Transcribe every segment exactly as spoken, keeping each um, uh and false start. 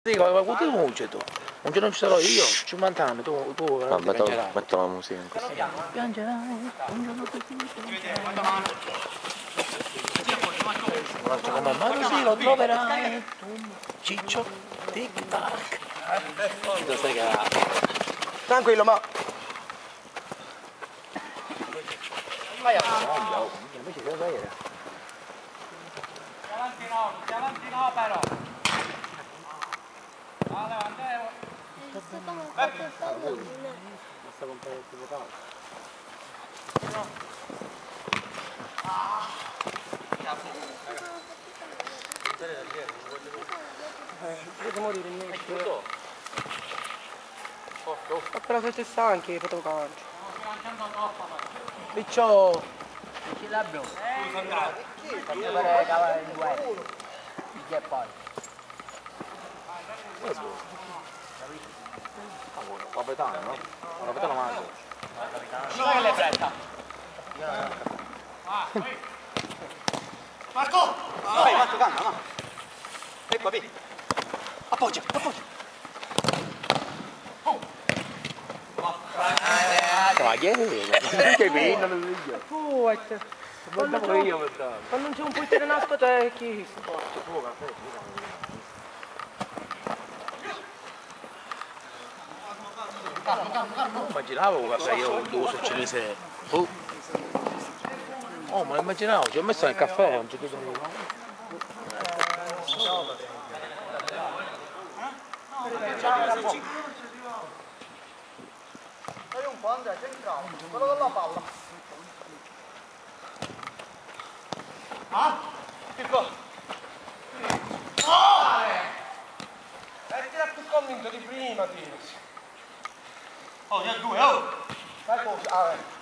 Sì, qualcuno ti muoce tu. Un giorno ci sarò io, cinquanta anni, tu, tu veramente metto, piangerai. metto la musica in questo. Piangerai, un giorno tu piangerai. Come mano sì, lo troverai. Ciccio, tic tac. Tu sai che va. Tranquillo, ma... Vai a invece che vai a Avanti no, avanti no però. Vale, Andrea. Basta comprare il tipo caldo. Dovete morire in me. Ma però se sei stanchi, potevo canci. Piccio! Chi l'ha bro? Fammi vedere cavare il due. Chi è poi? Capitano, no? Capitano manco. Non che le fretta. Marco! Vai, Marco, calma, va. Ecco, qui. Appoggia, appoggia. Ma chi è? Che vino non lo dico. Forte. Quando non c'è un portiere in ascolto è chi si può. Immaginavo guarda io devo succedere. Oh. Oh, ma immaginavo, ci ho messo nel caffè, non c'è tutto nulla. Dai un po', Andrea, c'è il bravo. Quello con la palla. Ah? Che cosa? Oh! Eh, ti era più convinto di prima, Tino. Oh, ne ha due, oh! Fai cosa? Ah, eh.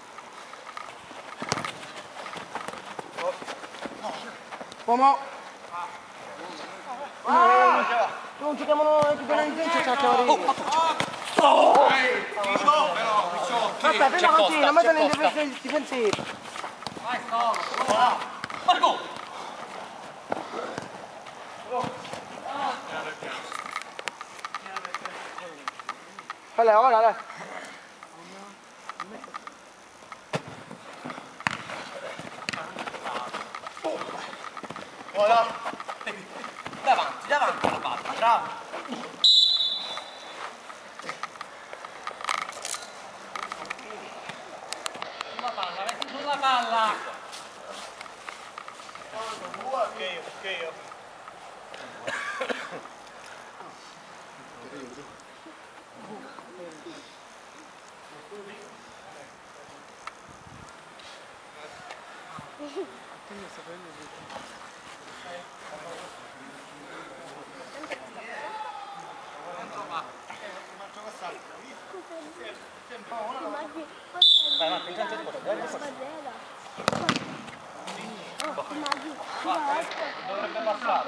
Uomo! Ah! Non giochiamo più bene in dentro, c'è oh! Oh! Aspetta, prima continua, ma te ne difensivo. Vai solo, Marco! Allora, ora, dai. Ora! Davanti, davanti alla palla, bravo! Sulla palla, metti sulla palla! Ok, ok. Vai, Marco, intanto ti porto, dai, ti porto. Dovrebbe passare.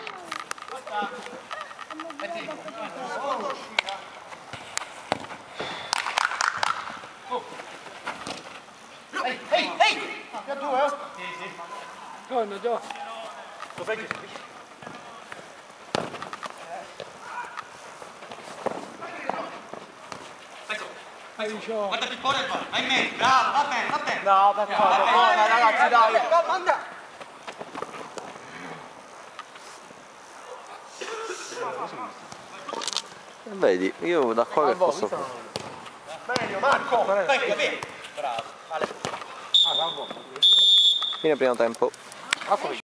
Metti. Oh. Ehi, ehi, ehi! Che due, eh? Sì, sì. Torno, Gio. Lo fai che guarda che fuori qua, vai in mezzo, bravo, va bene, va bene. No, per favore, buona ragazzi, dai. Manda. Vedi, io da qua che posso fare? Meglio, Marco. Vai, vai, vai. Bravo, vale. Fine primo tempo.